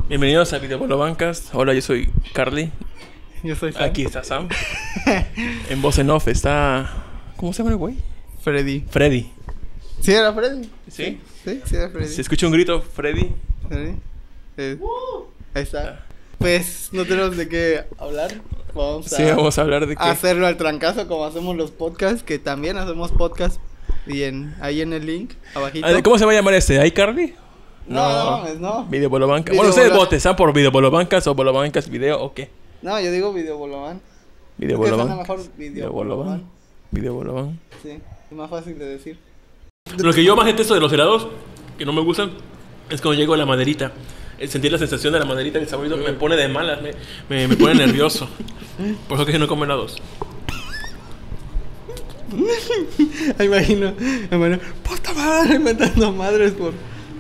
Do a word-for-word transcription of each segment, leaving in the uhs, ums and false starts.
Bienvenidos a Videobolobancas. Hola, yo soy Carly. Yo soy Sam. Aquí está Sam. En voz en off está... ¿Cómo se llama el güey? Freddy. Freddy. ¿Sí era Freddy? ¿Sí? Sí, sí era Freddy. Se escucha un grito, Freddy. Freddy. Eh, Ahí está. Pues no tenemos de qué hablar. Vamos a, Sí, vamos a hablar de qué. hacerlo al trancazo como hacemos los podcasts, que también hacemos podcasts. Y en, ahí en el link, abajito. Ah, ¿cómo se va a llamar este? ¿iCarly? No, no, mames, no. Videobolobancas. Videobolo- Bueno, ustedes voten, ¿están por Videobolobancas o Bolobancas Video o qué? No, yo digo Videoboloban. Videoboloban. Creo que suena mejor Videoboloban. Videoboloban. Sí, es más fácil de decir. Lo que yo más detesto de los helados, que no me gustan, es cuando llego a la maderita. El sentir la sensación de la maderita y el saborito me pone de malas, me, me, me pone nervioso. Por eso que no como helados. Me imagino, me imagino, puta madre, inventando madres por...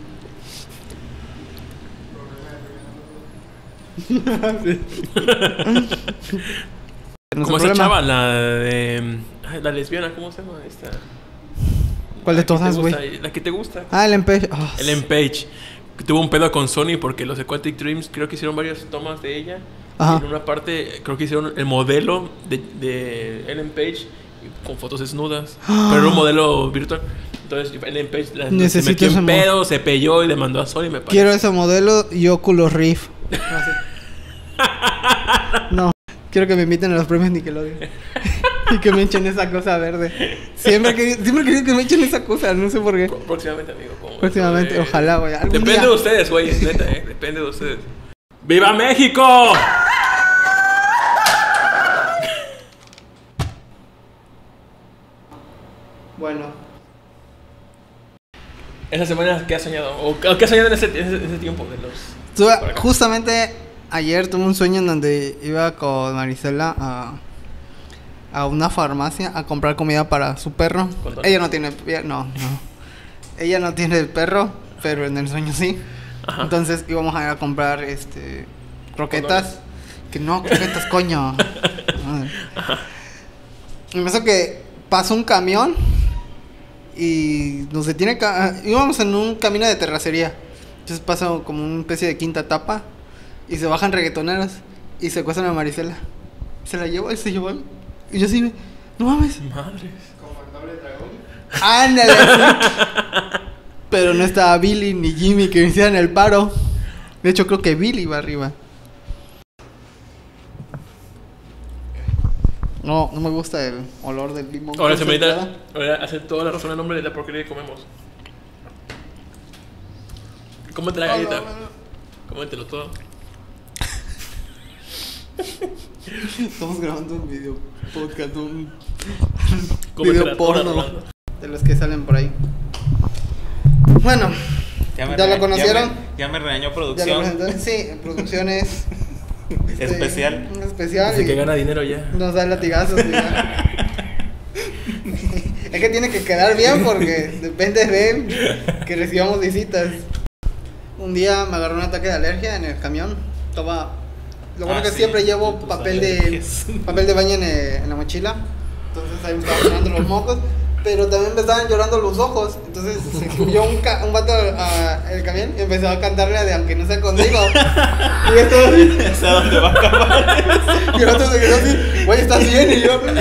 Como esa chava, la de... ay, la lesbiana, ¿cómo se llama esta? ¿Cuál de La que te todas, güey? gusta, La que te gusta. Ah, el Empage. Oh, Ellen Page. Que tuvo un pedo con Sony porque los Aquatic Dreams creo que hicieron varias tomas de ella. Ajá. Y en una parte creo que hicieron el modelo de, de Ellen Page con fotos desnudas. Pero era un modelo virtual. Entonces Ellen Page la, se Necesito metió ese en mo- pedo, se pelló y le mandó a Sony. Me parece. quiero ese modelo y Oculus Rift. No, quiero que me inviten a los premios Nickelodeon. Y que me echen esa cosa verde. Siempre he querido, siempre he querido que me echen esa cosa, no sé por qué. Próximamente, amigo. como Próximamente, eso de- ojalá, güey. algún Depende día. de ustedes, güey. Neta, eh. Depende de ustedes. ¡Viva México! Bueno, Esa semana, ¿qué has soñado? ¿O qué has soñado en ese, en ese, en ese tiempo de los... tuve, Por acá. justamente ayer tuve un sueño en donde iba con Marisela a, a una farmacia a comprar comida para su perro. ¿Con Tony? Ella no tiene, ella- no, no. Ella no tiene perro, pero en el sueño sí. Ajá. Entonces íbamos a ir a comprar este croquetas. Que no, croquetas, coño. Madre. Y me hizo que pasó un camión y nos detiene. ca- Íbamos en un camino de terracería. Entonces pasa como una especie de quinta etapa y se bajan reggaetoneros y secuestran a Marisela. Se la llevó y se llevó. Y yo así, no mames. Madres. Ándale. Sí. Pero no estaba Billy ni Jimmy que me hicieran el paro. De hecho, creo que Billy iba arriba. No, no me gusta el olor del limón. Ahora se me concentrado. da... Ahora hace toda la razón el nombre de la porquería que comemos. Cómete la galleta. No, no, no. Cómetelo todo. Estamos grabando un video podcast, un Cómetela video toda, porno Rolando. de los que salen por ahí. Bueno, ¿Ya lo re- conocieron? Ya me, ya me regañó ya lo producción. presentaron. Sí, en producciones este, Especial. un especial. Dice y que gana dinero ya. nos da latigazos. y ya. Es que tiene que quedar bien porque depende de él que recibamos visitas. Un día me agarró un ataque de alergia en el camión. Toma. Lo bueno Ah, que sí, siempre llevo tus papel de alergias. papel de baño en, eh, en la mochila. Entonces ahí me estaban llorando los mocos. Pero también me estaban llorando los ojos. Entonces se subió un, ca- un vato al camión y empezó a cantarle de aunque no sea conmigo. Y esto así. ¿Sé a dónde va a acabar? Y el otro se quedó así, güey, ¿estás bien? Y yo...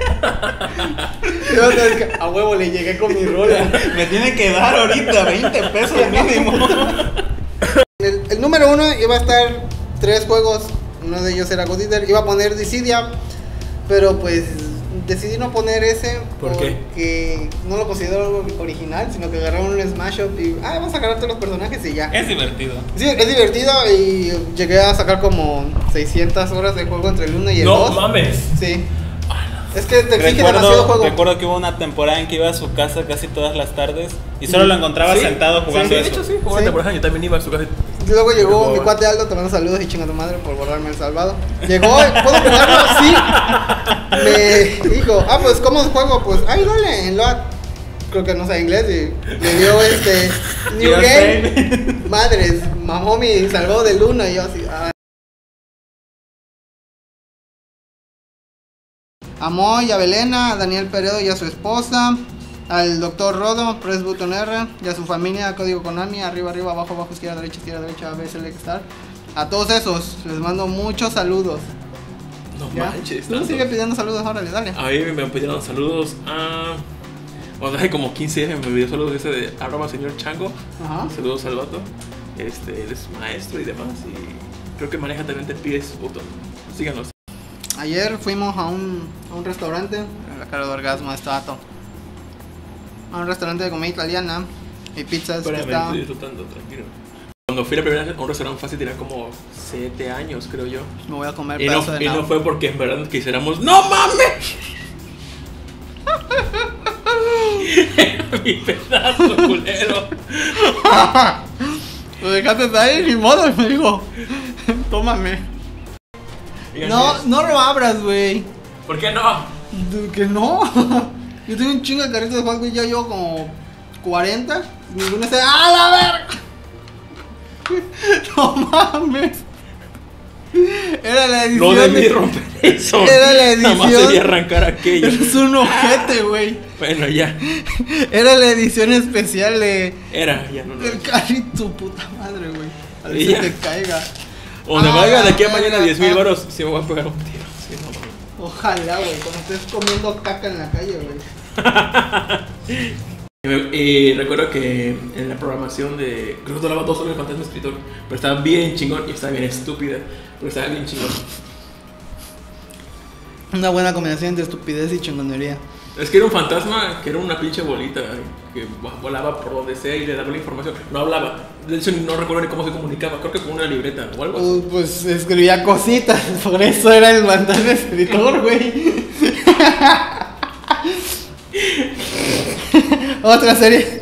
Y el otro es que, a huevo, le llegué con mi rola. Me tiene que dar ahorita veinte pesos mínimo. El, el número uno iba a estar tres juegos. Uno de ellos era God Eater. Iba a poner Dissidia, pero pues decidí no poner ese. ¿Por qué? Porque no lo considero original, sino que agarraron un Smash Up y... Ah, vamos a agarrar todos los personajes y ya. Es divertido. Sí, es divertido y llegué a sacar como seiscientas horas de juego entre el uno y el No dos. mames. Sí. Es que te exige demasiado Recuerdo, juego. recuerdo que hubo una temporada en que iba a su casa casi todas las tardes y solo lo encontraba Sí, sentado jugando sí, de eso. hecho, sí. Jugando Sí. por ejemplo, yo también iba a su casa. Luego llegó Por mi favor. cuate Aldo, te mando saludos y chinga tu madre por borrarme el salvado. Llegó, ¿puedo jugarlo? Sí. Me dijo, ah, pues, ¿cómo juego? Pues, ay, dale, en Load. Creo que no sabe inglés y le dio este New Your Game. Madres, mamó mi salvado del uno y yo así, ah. A Moy, a Belena, a Daniel Peredo y a su esposa, al doctor Rodo, Press Button R, y a su familia, código Konami, arriba, arriba, abajo, abajo, izquierda, derecha, izquierda, derecha, A, B, Select Star. A todos esos, les mando muchos saludos. No ¿Ya? manches. Tú tanto. sigue pidiendo saludos, órale, dale. A mí me pidieron saludos a. O sea, hace como quince días me pidió saludos ese de arroba señor chango. Ajá. Saludos al vato. Este, él es maestro y demás. Y creo que maneja también te pides puto. Síganos. Ayer fuimos a un, a un restaurante, la cara de orgasmo de este vato. A un restaurante de comida italiana y pizzas que Espérame, está... estoy disfrutando, tranquilo. Cuando fui la primera vez a un restaurante fácil tenía como siete años, creo yo. Me voy a comer Y no, pedazo de y no nabo. fue porque en verdad quisiéramos. ¡No mames! Mi pedazo culero. Lo dejaste ahí, ni modo, me dijo. Tómame. Digan, No, ¿sí? no lo abras, güey. ¿Por qué no? Que no. Yo tengo un chingo de carritos de juego y ya llevo como cuarenta. Y ninguno se. ¡Ah, la verga! No mames. Era la edición. No debí de- romper eso. Era la Nada más edición. debí arrancar aquello. Eres un ojete, güey. Bueno, ya. Era la edición especial de. Era, ya no lo Del es. carrito, puta madre, güey. A ver Y si ya. te caiga. O me Ah, valga de aquí a verga, mañana diez mil ah. baros, sí me voy a pegar un tiro. Sí, no mames. Ojalá, güey, cuando estés comiendo caca en la calle, güey. Y, me- y recuerdo que en la programación de. Creo que duraba dos horas el fantasma escritor. Pero estaba bien chingón y estaba bien estúpida. Pero estaba bien chingón. Una buena combinación de estupidez y chingonería. Es que era un fantasma que era una pinche bolita que volaba por donde sea y le daba la información. No hablaba. De hecho, no recuerdo ni cómo se comunicaba. Creo que con una libreta o algo así. Uh, pues escribía cositas, por eso era el fantasma escritor, güey. Otra serie.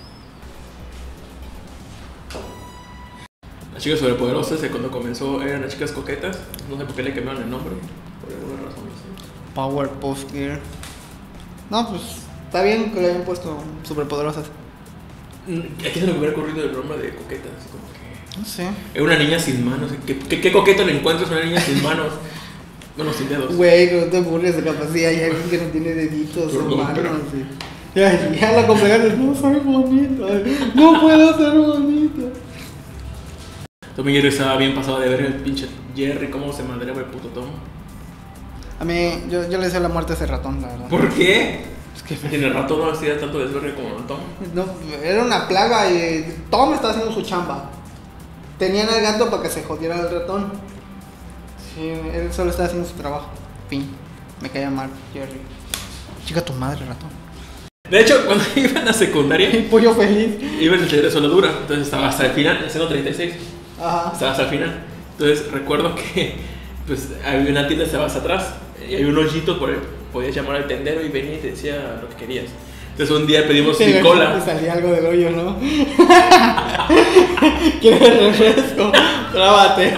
Las chicas sobrepoderosas, que cuando comenzó eran las chicas coquetas. No sé por qué le cambiaron el nombre. Por alguna razón. No sé. Powerpuff Girl. No, pues está bien que le hayan puesto superpoderosas. Aquí se me hubiera ocurrido el nombre de coquetas. Como que. No sé. Era una niña sin manos. ¿Qué, qué, qué coqueto le encuentras a una niña sin manos? Bueno, sin dedos. Güey, no te burles de capacidad. Hay alguien que no tiene deditos o Perdón, manos. pero- Sí. Ya, ya la complejaste. No soy bonito. No puedo ser bonito. Tom y Jerry estaba bien pasado de ver el pinche Jerry, cómo se madreaba el puto Tom. A mí, yo, yo le decía la muerte a ese ratón, la verdad. ¿Por qué? Es que En el rato no hacía tanto desvergue como el Tom. no, era una plaga y Tom estaba haciendo su chamba. Tenían al gato para que se jodiera el ratón. Sí, él solo estaba haciendo su trabajo. Fin. Me caía mal, Jerry. Chica tu madre, ratón. De hecho, cuando iban a secundaria, El pollo feliz. iban en el taller de soldadura. Entonces estaba hasta el final, haciendo treinta y seis. Ajá. Estaba hasta el final. Entonces recuerdo que pues había una tienda, estaba hasta atrás. Y había un hoyito por el podías llamar al tendero y venía y te decía lo que querías. Entonces un día pedimos Sí, Nicola. me salía algo del hoyo, ¿no? ¿Quieres refresco? Trábate.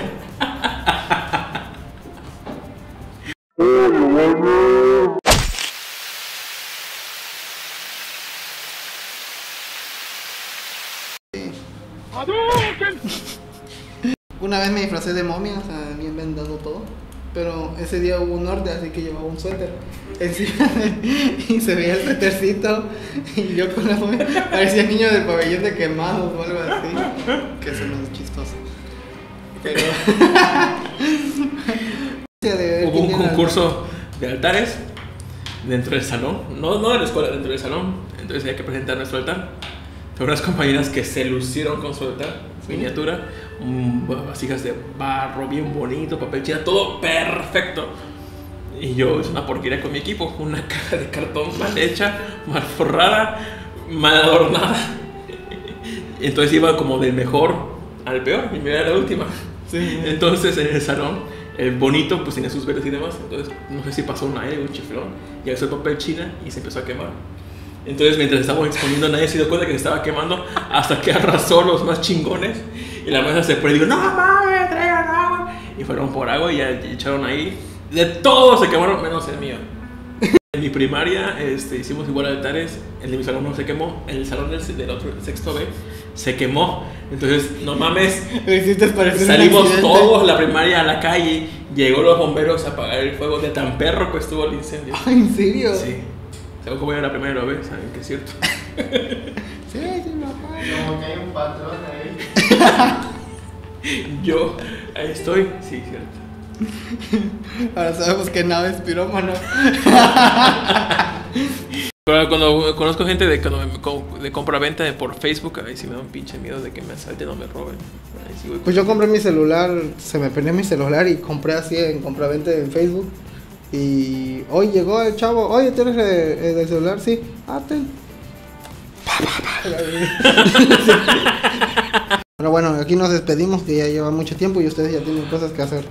Una vez me disfracé de momia, o sea, bien vendado todo. Pero ese día hubo un norte, así que llevaba un suéter encima de- y se veía el suétercito. Y yo con la momia parecía niño del pabellón de quemados o algo así. Que eso no es chistoso. Pero. de- Hubo un ¿quién era? concurso de altares dentro del salón. No, no de la escuela, dentro del salón. Entonces había que presentar nuestro altar. Fueron unas compañeras que se lucieron con su altar, miniatura, mm, vasijas de barro, bien bonito, papel china, todo perfecto. Y yo hice una porquería con mi equipo, una caja de cartón mal hecha, mal forrada, mal adornada. Entonces iba como del mejor al peor, y me era la última. Sí. Entonces en el salón, el bonito pues tenía sus velas y demás. Entonces no sé si pasó un aire, un chiflón, y hizo el papel china y se empezó a quemar. Entonces mientras estábamos exponiendo nadie se dio cuenta que se estaba quemando hasta que arrasó los más chingones. Y la mesa se prendió y digo, no mames, traigan agua. Y fueron por agua y ya echaron ahí. De todos se quemaron menos el mío. En mi primaria este, hicimos igual altares. El de mi salón no se quemó. En el salón del, del otro, el sexto B, se quemó. Entonces, no mames, Lo hiciste parecer un salimos accidente. todos la primaria a la calle. Llegó los bomberos a apagar el fuego de tan perro que estuvo el incendio. Ay, ¿en serio? Sí. ¿Saben cómo era la primera vez? ¿Saben que es cierto? Sí, sí, me acuerdo. Como que hay un patrón ahí. Yo Ahí estoy, sí, cierto. Ahora sabemos que nada es pirómano. Pero cuando conozco gente de, cuando me, de compra-venta por Facebook, ahí sí me da un pinche miedo de que me asalten o me roben. Ahí sí voy. Pues yo compré mi celular, se me perdió mi celular y compré así en compra-venta en Facebook. Y hoy llegó el chavo, oye, ¿tienes el, el, el celular? Sí, ah, ten. Pero bueno, aquí nos despedimos, que ya lleva mucho tiempo y ustedes ya tienen cosas que hacer.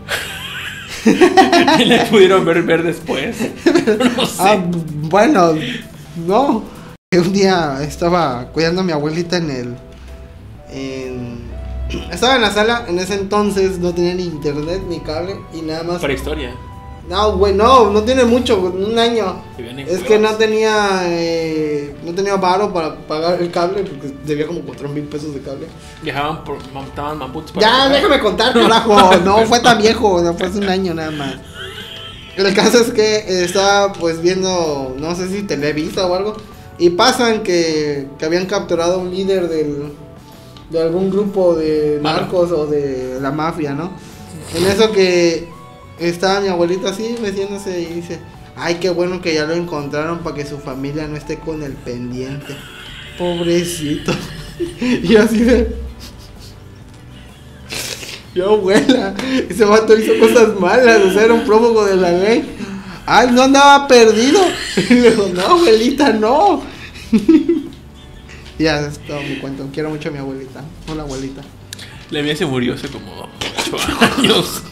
Y le pudieron ver, ver después. No sé. Ah, bueno, no. Un día estaba cuidando a mi abuelita en el... En, estaba en la sala, en ese entonces no tenía ni internet ni cable y nada más... Para historia. No, güey, no, no tiene mucho, un año. Es juegos. que no tenía, eh, no tenía varo para pagar el cable porque debía como cuatro mil pesos de cable. Viajaban por, montaban mamputs para... Ya, déjame contar, carajo, no fue tan viejo, no fue hace un año nada más. El caso es que estaba pues viendo, no sé si Televisa o algo, y pasan que, que habían capturado a un líder del, de algún grupo de narcos o de la mafia, ¿no? En eso que... Estaba mi abuelito así meciéndose y dice, ay, qué bueno que ya lo encontraron para que su familia no esté con el pendiente. Pobrecito. Y así de... Yo, abuela, ese vato hizo cosas malas, o sea, era un prófugo de la ley. Ay, no andaba perdido. Y le digo, no, abuelita, no. Ya, es todo mi cuento. Quiero mucho a mi abuelita. Hola, abuelita. La mía se murió hace como ocho años.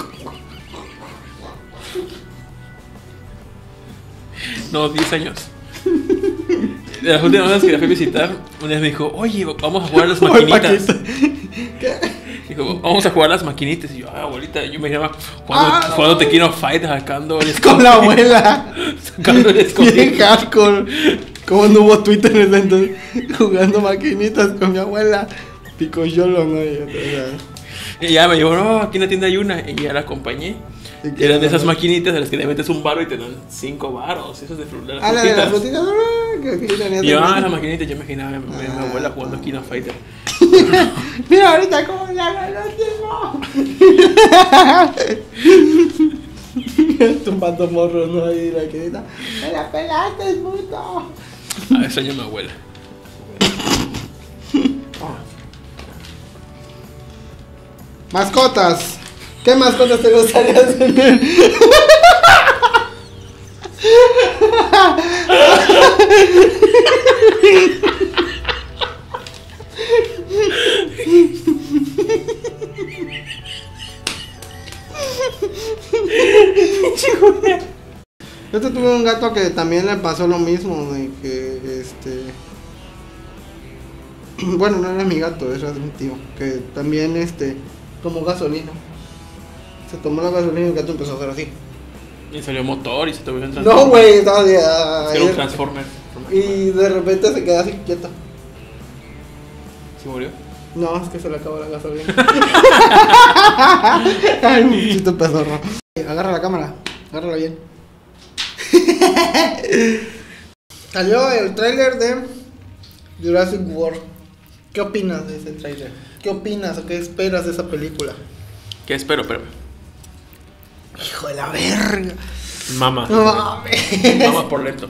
No, diez años. De las últimas veces que la fui a visitar, una vez me dijo, oye, vamos a jugar a las maquinitas. ¿Qué? Dijo, vamos a jugar a las maquinitas. Y yo, ah, abuelita, yo me imaginaba jugando, Ah, jugando Tequino Fight, sacando el escondite. Con la abuela. Sacando el escondite. Bien hardcore. Como no hubo Twitter en ese entonces. Jugando maquinitas con mi abuela. Pico yolo, ¿no? Y, o sea, Y ya me dijo, no, aquí en la tienda hay una. Y ya la acompañé. ¿y qué Eran de era? esas maquinitas a las que le metes un varo y te dan cinco varos. Esos de, fru- de las Ah, la de las frutitas. frutitas. Ah, que sí tenías Y yo, el- ah, la maquinita, yo me imaginaba a mi, mi Ah. abuela jugando Kino Fighter. Mira ahorita cómo le hago el último. Tumbando morros, ¿no? Ahí la querida. ¡Me la pelaste, puto! A ese año mi abuela. Mascotas. ¿Qué mascotas te gustaría tener? Yo te tuve un gato que también le pasó lo mismo, de que este... Bueno, no era mi gato, era de un tío, que también este tomó gasolina. Se tomó la gasolina y el gato empezó a hacer así. Y salió motor y se tuvo un transformer. No, güey, estaba de... ah, Era un y- transformer. Y de repente se queda así quieto. ¿Se murió? No, es que se le acabó la gasolina. Ay, muchito pedorro. Agarra la cámara, agárrala bien. Salió el tráiler de Jurassic World. ¿Qué opinas de ese tráiler? ¿Qué opinas o qué esperas de esa película? ¿Qué espero? Espérame. Hijo de la verga. Mama. No mames. Mama por lento.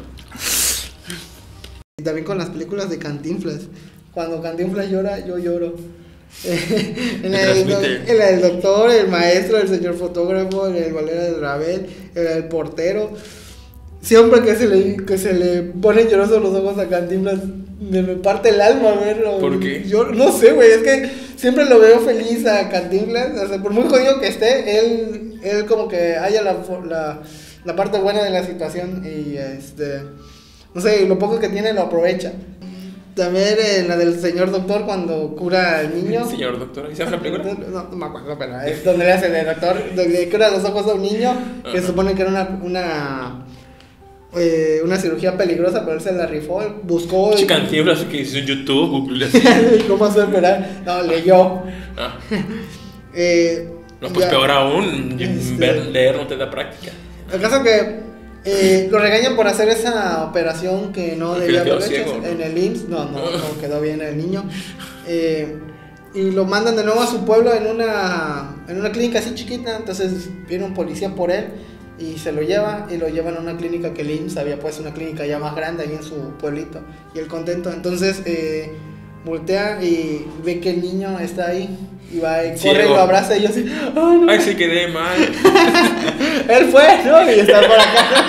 Y también con las películas de Cantinflas. Cuando Cantinflas llora, yo lloro. en, la del, transmite. en la del doctor, el maestro, el señor fotógrafo, en el Valera del Rabel, el, el portero. Siempre que se le que se le ponen llorosos los ojos a Cantinflas, me, me parte el alma verlo. ¿Por qué? Yo no sé, güey, es que siempre lo veo feliz a Cantinflas. O sea, por muy jodido que esté, él, él como que haya la, la, la parte buena de la situación y este... No sé, lo poco que tiene lo aprovecha. También en la del señor doctor cuando cura al niño. Señor doctor, ¿y se llama la película? No, no me acuerdo, pero es donde le hace de doctor, donde le cura los ojos a un niño, que se supone que era una una, eh, una cirugía peligrosa, pero él se la rifó, él buscó Che, Cantinflas que hizo en YouTube, Google. cómo hacer esperar. No, leyó. Ah. Eh, No, pues ya. peor aún, Este- ver, leer no te da práctica. El caso que eh, lo regañan por hacer esa operación que no Porque debía le quedó haber hecho ciego, ¿no? en el I M S S. No, no, no quedó bien el niño. Eh, y lo mandan de nuevo a su pueblo en una, en una clínica así chiquita. Entonces viene un policía por él y se lo lleva y lo llevan a una clínica que el I M S S había puesto, una clínica ya más grande ahí en su pueblito. Y él contento, entonces eh, voltea y ve que el niño está ahí y va y corre y lo abraza y yo así, oh, no. Ay, sí quedé mal. Él fue, ¿no? Y está por acá.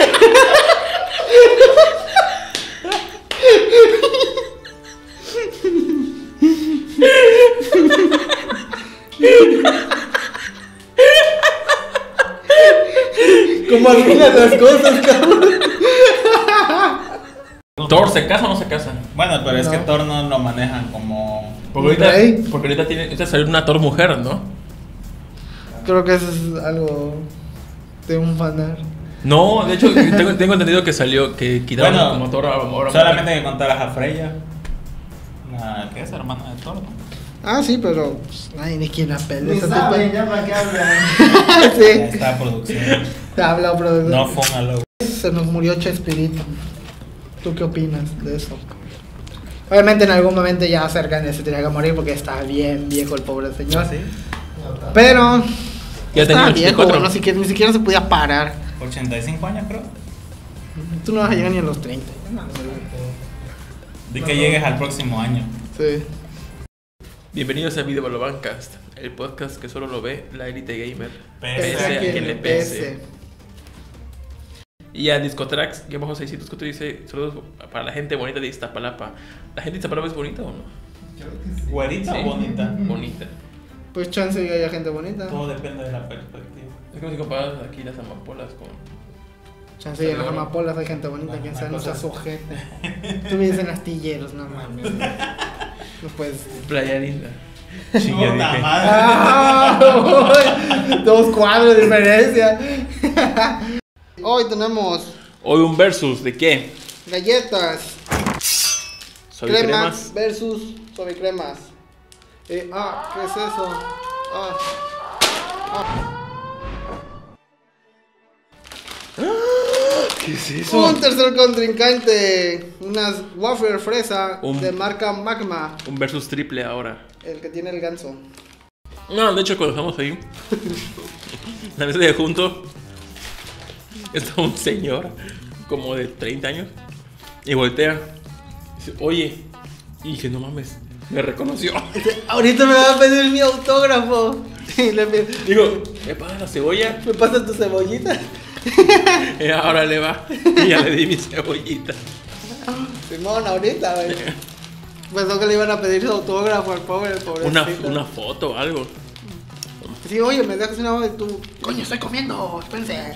¿Cómo arruinas las cosas, cabrón? ¿Thor se casa o no se casa? Bueno, pero es No. que Thor no lo manejan como... Porque ahorita, Rey. porque ahorita tiene, ahorita salió una Thor mujer, ¿no? Creo que eso es algo de un fanart. No, de hecho, tengo, tengo entendido que salió, que quitaron Bueno, como Thor ahora. solamente que contaras a Freya, la que es hermana de Thor, ¿no? Ah, sí, pero pues, nadie ni quien la pelea. Ni ese saben, tipo. ya para qué hablan. Ya Sí, está producción. te habla, productor. No fóngalo. Se nos murió Chespirito. ¿Tú qué opinas de eso? Obviamente en algún momento ya cerca de se tenía que morir porque estaba bien viejo el pobre señor. ¿Sí? Pero Ya estaba tenía viejo, ochenta y cuatro. no siquiera, ni siquiera se podía parar. ochenta y cinco años creo. Tú no vas a llegar ni a los treinta. Di que llegues al próximo año. Sí. Bienvenidos a Video Balobancast, el podcast que solo lo ve la élite gamer. Pese Pese a que quien le pese. pese. Y a Discotrax, que bajo seiscientos cuatro dice: saludos para la gente bonita de Iztapalapa. ¿La gente de Iztapalapa es bonita o no? ¿Güerita Sí. o bonita? Bonita. Pues chance que haya gente bonita. Todo depende de la perspectiva. Es como si comparas aquí las amapolas con. Chance y en las amapolas hay gente bonita, Bueno, quien una sea cosa nuestra sujeta. Tú vives en astilleros, no mames. No puedes. Playa linda. Puta Chinga, dije. madre. ¡Ah! Dos cuadros de diferencia. Hoy tenemos Hoy un versus de qué? galletas, Sobre cremas, cremas. versus sobre cremas. Eh, ah, ¿qué es eso? Ah. Ah. ¿Qué es eso? Un tercer contrincante, unas wafer fresa Un- de marca Magma, Un versus triple ahora. el que tiene el ganso. No, de hecho, cuando estamos ahí, la mesa de junto, está un señor como de treinta años y voltea. Dice, oye, y dije, no mames, me reconoció. Ahorita me va a pedir mi autógrafo. Y le pido, Digo, ¿me pasa la cebolla? ¿me pasas tu cebollita? Y ahora le va. Y ya le di mi cebollita. Simón, ahorita, güey. Pensó que le iban a pedir su autógrafo al pobre, el pobrecito. Una, una foto o algo. Sí, oye, me dejas una voz y tú. Coño, estoy comiendo, espérense.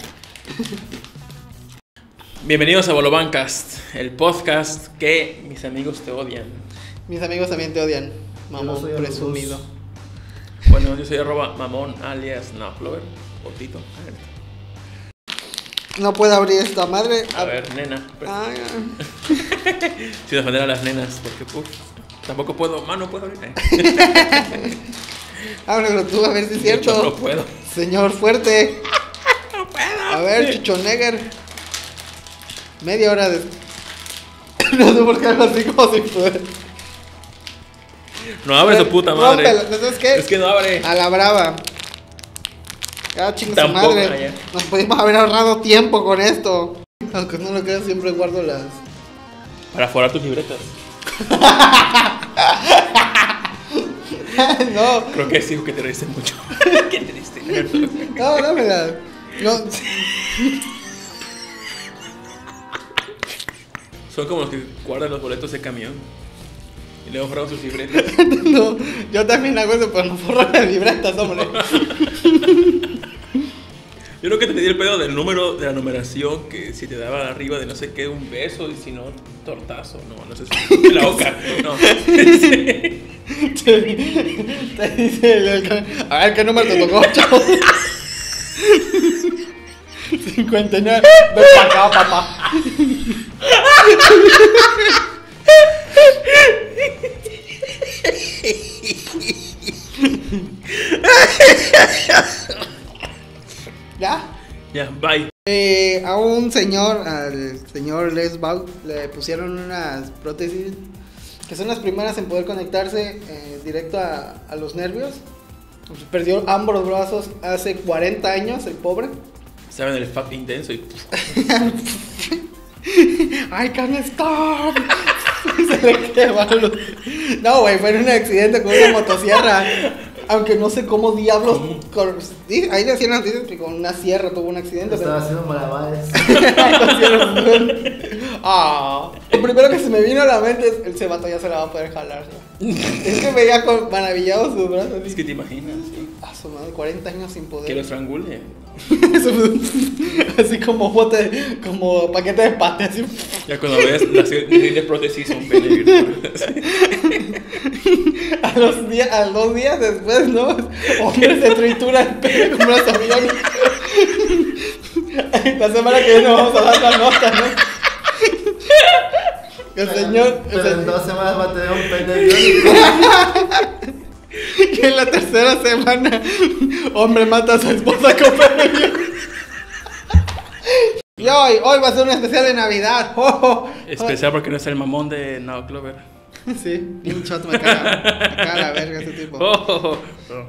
Bienvenidos a Bolobancast, el podcast que mis amigos te odian. Mis amigos también te odian. Mamón Yo soy a los presumido. dos. Bueno, yo soy arroba mamón alias Naflover o Tito. A ver, No puedo abrir esta madre. a ver nena. Ah, Sin ofender a las nenas, porque puf, tampoco puedo, mano, no puedo abrir. Eh. ábrelo tú, a ver si es De hecho, cierto. no puedo. Señor fuerte. No puedo. A ver, Chichonegger. Media hora de. No sé por qué hago así como si fuera. No abre su puta madre. Rómpelo, ¿no sabes qué? Es que no abre. A la brava. Ya chinga su Tampoco, madre. ah, ya. Nos pudimos haber ahorrado tiempo con esto. Aunque no lo creas, siempre guardo las. Para forar tus libretas. No, Creo que sí, que te reíste mucho. Qué triste. no, dámelas. No, Son como los que guardan los boletos de camión. Y luego forran sus libretas. no. Yo también hago eso, pero no forro las libretas, hombre. Yo creo que te di el pedo del número de la numeración, que si te daba arriba de no sé qué, un beso, y si no, tortazo. No, no sé si la boca. No. Sí. Te dice el- el- A ver, ¿qué número te tocó, chavo? cincuenta y nueve. Ven para acá, papá. ¿Ya? Ya, bye. Eh, a un señor, al señor Les Baut, le pusieron unas prótesis que son las primeras en poder conectarse eh, directo a, a los nervios. Perdió ambos brazos hace cuarenta años, el pobre. Saben el fat intenso y... I can stop. Se le quemaron. No, güey, fue en un accidente con una motosierra. Aunque no sé cómo diablos. Con, sí, ahí decían noticias que con una sierra tuvo un accidente. Estaba pero... haciendo malabares. Ah, lo primero que se me vino a la mente es: ese vato ya se la va a poder jalar. ¿No? Es que veía con maravillado sus brazos. Es que te imaginas, sí. A su madre, cuarenta años sin poder. Que lo estrangule. Así como bote, como paquete de pate, así. Ya cuando ves las líneas prótesis son pene virtual. A los días, a dos días después, ¿no? Hombre se tritura el pene como una avión. La semana que viene vamos a dar la nota, ¿no? El señor. Pero el en señor... dos semanas va a tener un pene biónico. Que en la tercera semana, hombre mata a su esposa con pene biónico. Y hoy, hoy va a ser un especial de Navidad. Oh, oh. Especial porque no es el mamón de Now Clover. Sí, un shot me caga, me caga la verga ese tipo. Oh, oh, oh.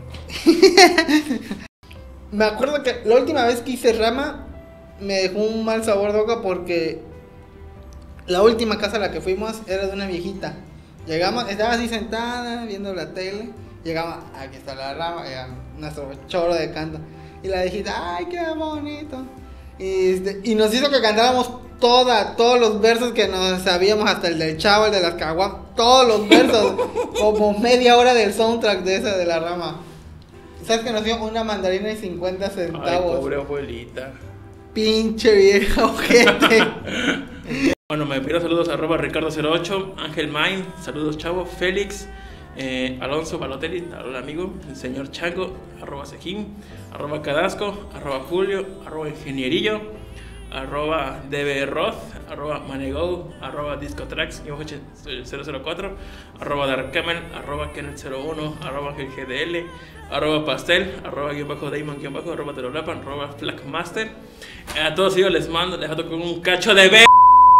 Me acuerdo que la última vez que hice rama me dejó un mal sabor de boca porque la última casa a la que fuimos era de una viejita. Llegamos, estaba así sentada viendo la tele. Llegamos, aquí está la rama, era nuestro choro de canto. Y la viejita, ay, qué bonito. Y, este, y nos hizo que cantáramos toda, todos los versos que nos sabíamos, hasta el del chavo, el de las caguamas, todos los versos, como media hora del soundtrack de esa de la rama. ¿Sabes que nos dio una mandarina y cincuenta centavos? Ay, pobre abuelita. Pinche vieja ojete. Bueno, me pido saludos a arroba Ricardo cero ocho, Ángel Main, saludos chavo, Félix, eh, Alonso Balotelli, hola amigo, el señor Chango, arroba Sejín, arroba Cadasco, arroba Julio, arroba Ingenierillo, arroba D B Roth, arroba Manego, arroba Discotrax, cero cero cuatro, arroba Darkamen, arroba Kenneth cero uno, arroba G D L, arroba Pastel, arroba guión bajo Damon, guión bajo, arroba Terolapan, arroba Flagmaster. A todos ellos les mando, les dejo con un cacho de b.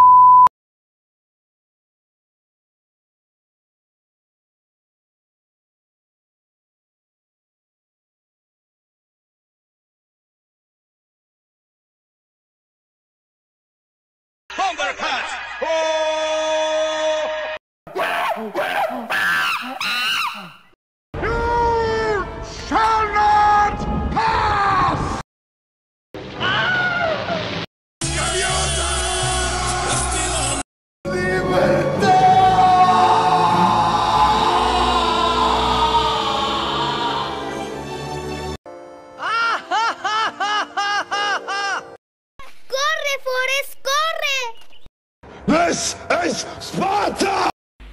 This is Sparta!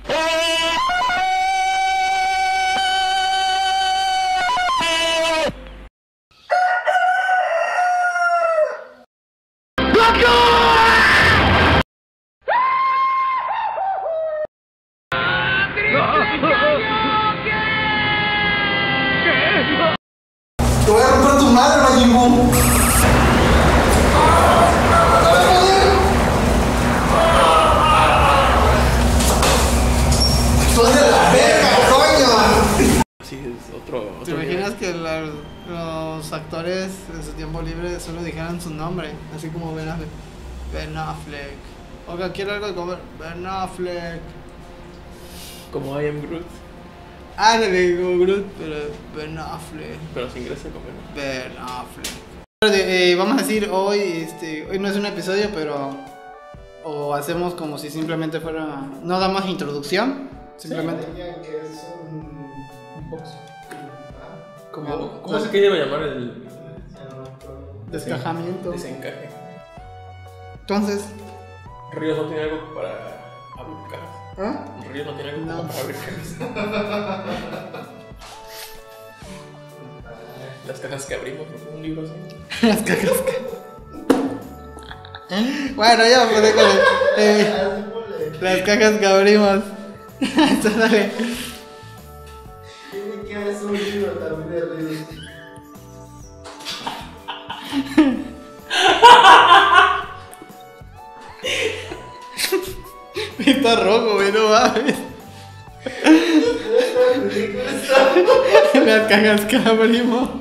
Te voy a romper tu madre, Majin Buu. ¡Soy de la verga, coño! Sí, es otro. otro ¿Te imaginas que la- los actores en su tiempo libre solo dijeran su nombre? Así como Ben Affleck. Ben Affleck. Oiga, quiero algo de comer. Ben Affleck. Como I am Groot, Ah, le digo Groot, pero Ben Affleck. pero sin gracia comer. Ben Affleck. Eh, vamos a decir hoy, este, hoy no es un episodio, pero o hacemos como si simplemente fuera, no damos introducción, simplemente que es un, un box. ¿Cómo, ¿Cómo se quiere llamar el descajamiento. desencaje? Entonces, Ríos no tiene algo para abrir cajas. ¿ah? Ríos no tiene algo No. para abrir cajas. Las cajas que abrimos, ¿no? Un libro así. Las cajas que... Bueno, ya me quedé con el, eh, las cajas que abrimos. Entonces, dale. Tiene que haber un libro también de Ríos. Está rojo, güey, no mames. Las cajas cabrimo.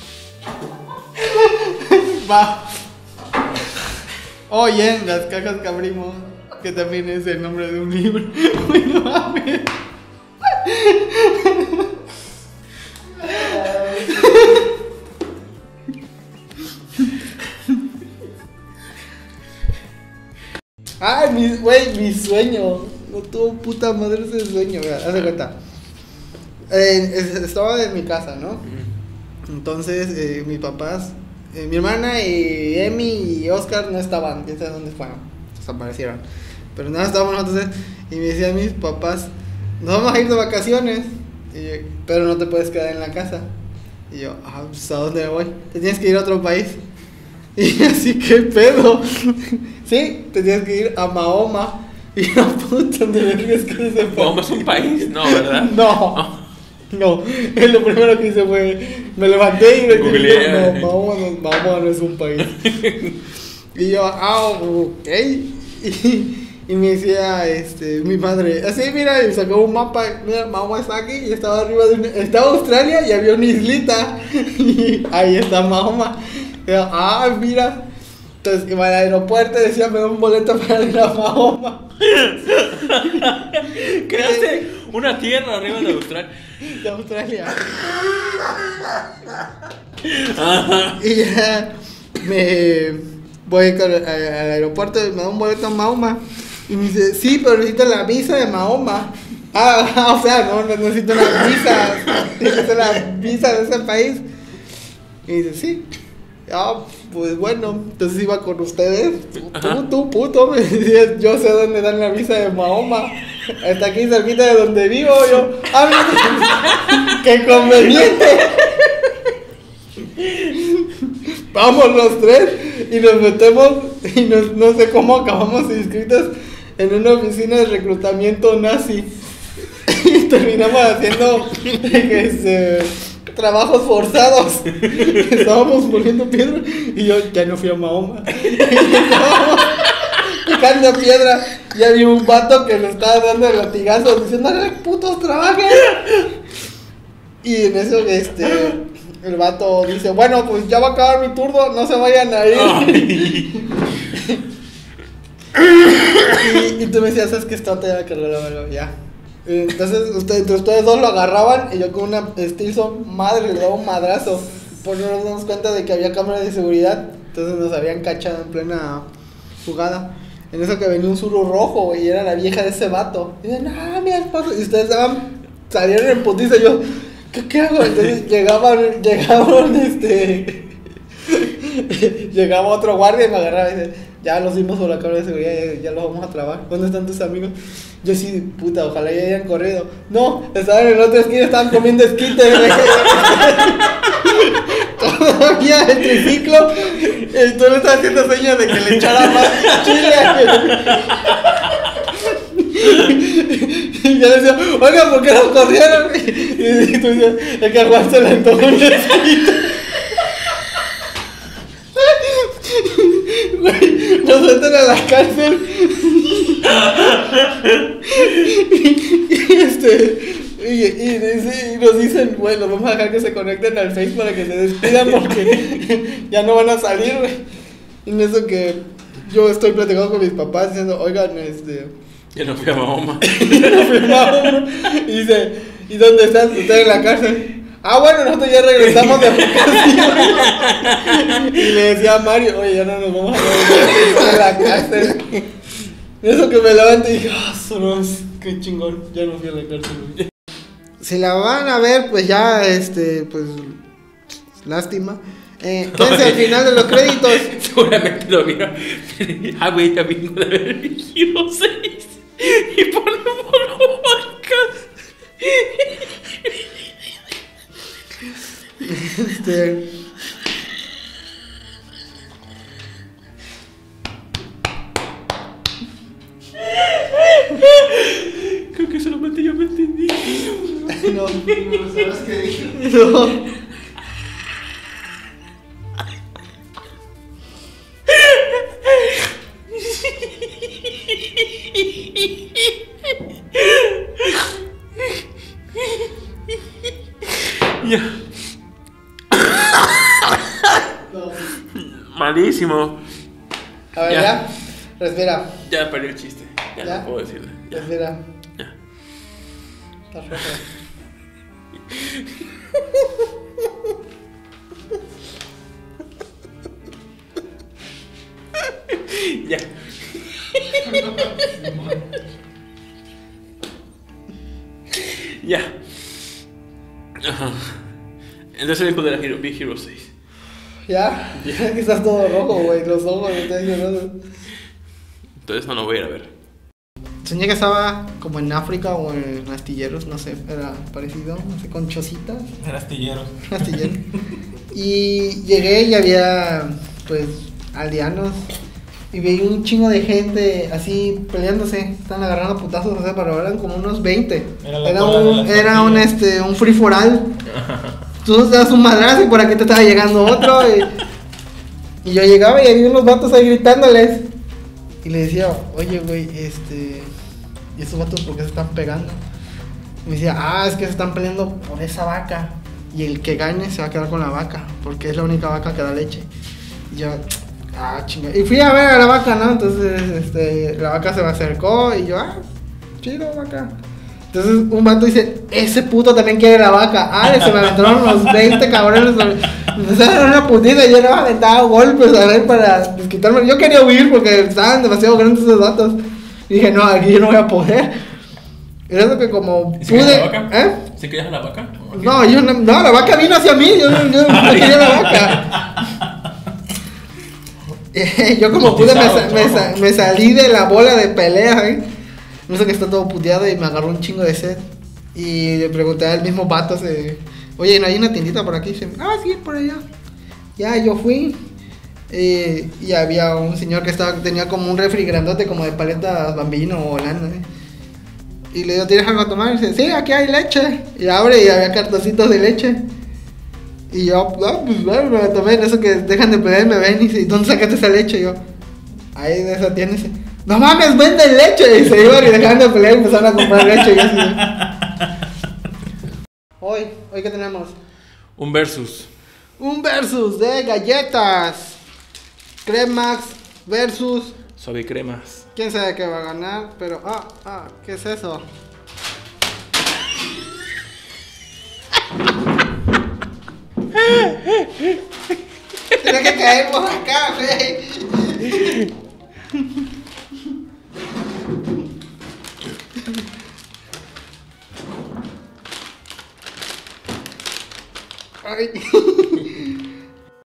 Va. Oye, las cajas cabrimo. Que también es el nombre de un libro. Uy, no mames. Ay, mi, güey, mi sueño. No tuvo puta madre ese sueño, güey. Haz de cuenta. Eh, es- estaba en mi casa, ¿no? Entonces, eh, mis papás, eh, mi hermana y Emi y Oscar no estaban. ¿Quién sabe dónde fueron? Desaparecieron. Pero nada, estábamos nosotros. Y me decían mis papás, nos vamos a ir de vacaciones. Y yo, pero no te puedes quedar en la casa. Y yo, ah, pues, ¿a dónde me voy? Te tienes que ir a otro país. Y así, ¿qué pedo? Sí, te tienes que ir a Mahoma. Y la puta, ¿dónde vergas que ese ¿Mahoma es un país? No, ¿verdad? No, no. Es lo primero que hice fue, me levanté y me Googleé, dije, eh. no, Mahoma no, Mahoma no es un país. Y yo, ah, ok. Y, y me decía, este, mi madre, así, mira, y sacó un mapa, mira, Mahoma está aquí, y estaba arriba de una, estaba Australia y había una islita, y ahí está Mahoma. Y yo, ah, mira. Entonces iba al aeropuerto y decía, me da un boleto para ir a Mahoma. Creaste una tierra arriba de Australia. De Australia. Ajá. Y ya me voy con- a- al aeropuerto y me da un boleto a Mahoma. Y me dice, sí, pero necesito la visa de Mahoma. Ah, ah, o sea, no, no necesito una visa. Necesito la visa de ese país. Y dice, sí. Ah, pues bueno, entonces iba con ustedes. Tú, tú, puto, me decías, yo sé dónde dan la visa de Mahoma. Está aquí cerquita de donde vivo. Yo, ah, mira, qué conveniente. Vamos los tres y nos metemos y nos, no sé cómo acabamos inscritos en una oficina de reclutamiento nazi. Y terminamos haciendo este, trabajos forzados. Estábamos poniendo piedra y yo ya no fui a Mahoma. Y estábamos picando piedra y había un vato que le estaba dando el latigazo diciendo, "¡Ay, putos, trabajen!" Y en eso este el vato dice, bueno, pues ya va a acabar mi turno, no se vayan a ir. y, y tú me decías, es que esto te va a cargar la verga, ya. Entonces ustedes, entre ustedes dos lo agarraban y yo con una Stilson madre le daba un madrazo. Por no nos damos cuenta de que había cámara de seguridad. Entonces nos habían cachado en plena jugada. En eso que venía un suru rojo, güey, y era la vieja de ese vato. Y dicen, ah, mi esposo. Y ustedes estaban, salieron en putiza y yo, ¿qué, qué hago? Entonces llegaban, llegaban, este. Llegaba otro guardia y me agarraba y dice, ya los dimos por la cámara de seguridad, ya, ya los vamos a trabar. ¿Dónde están tus amigos? Yo sí, puta, ojalá ya hayan corrido. No, estaban en otra esquina, estaban comiendo esquite. Todavía el triciclo. Y tú le estás haciendo señas de que le echara más chile. Y yo decía, oiga, ¿por qué nos corrieron? Y tú decías, es que a Juan se le antojó un esquite. Güey, nos meten a la cárcel. y, y este y, y, dice- y nos dicen, bueno, vamos a dejar que se conecten al Face para que se despidan porque ya no van a salir, güey. Y en eso que yo estoy platicando con mis papás diciendo, oigan, este Ya no fui a Mahoma. nos firmamos. Y dice, ¿y dónde están? Ustedes en la cárcel. Ah, bueno, nosotros ya regresamos de vacaciones. Y le decía a Mario, oye, ya no nos vamos a ver en la cárcel. Eso que me levanté y dije, ah, sonos, qué chingón, ya no fui a la cárcel. Güey. Si la van a ver, pues ya, este, pues, lástima. Eh, quédense al final de los créditos. Seguramente lo vieron. Ah, güey, también de ver el Giro seis. Y ponemos podcast. Este. Creo que solamente yo me entendí. No, No sabes qué dije. no. Ya. Malísimo. A ver, Ya. ya. Respira. Ya perdí el chiste. Ya, ¿Ya? no puedo decirle. Ya. Respira. Ya. Estás rojo. Ya. Ya. Ajá. Entonces dijo de la Hero, Big Hero seis. Ya. Ya que estás todo rojo, güey. Los ojos me están llorando. Entonces no lo voy a ir a ver. Soñé que estaba como en África o en astilleros, no sé, era parecido, no sé, con chocitas, Era astillero. astilleros. Y llegué y había, pues, aldeanos. Y vi un chingo de gente así peleándose, estaban agarrando putazos, o sea, pero eran como unos veinte. Era la Era cola de un, las era un, tortillas. este, un free for all. Tú das un madrazo y por aquí te estaba llegando otro. Y, y yo llegaba y había unos vatos ahí gritándoles. Y le decía, oye, güey, este... ¿y estos vatos por qué se están pegando? Y me decía, ah, es que se están peleando por esa vaca. Y el que gane se va a quedar con la vaca, porque es la única vaca que da leche. Y yo, ah, chinga. Y fui a ver a la vaca, ¿no? Entonces, este, la vaca se me acercó y yo, ah, chido, vaca. Entonces un vato dice, ese puto también quiere la vaca. Ah, se me aventaron unos veinte cabrones. Me empezaron a dar una putita y yo no aventaba golpes a ver para quitarme. Yo quería huir porque estaban demasiado grandes esos vatos. Y dije, no, aquí yo no voy a poder. Y eso que como ¿Y si querías pude. la vaca? ¿Eh? ¿Sí querías la vaca? ¿O qué? No, yo no, no, la vaca vino hacia mí. Yo, no- yo no quería la vaca. Yo como pude me, sa- me, sa- me salí de la bola de pelea, ¿eh? No sé que está todo puteado y me agarró un chingo de sed. Y le pregunté al mismo vato, se, oye, ¿no hay una tiendita por aquí? Y dice, ah, sí, por allá. Ya, yo fui. eh, y había un señor que estaba, tenía como un refri grandote, como de paletas Bambino o Holanda, ¿eh? Y le digo, ¿tienes algo a tomar? Y dice, sí, aquí hay leche. Y abre y había cartoncitos de leche. Y yo, ah, pues bueno, me la tomé. En eso que dejan de pelear y me ven y dice, ¿dónde sacaste esa leche? Y yo, ahí de esa tienda. Y dice, no mames, venden leche. Y se iban y dejaban de pelear y empezaron a comprar leche. Y yo así. Hoy, hoy ¿qué tenemos? Un versus. Un versus de galletas. Cremax versus. Suave cremas. Quién sabe qué va a ganar, pero. Ah, ah, ¿qué es eso? Tiene que caer por acá, güey. Ay.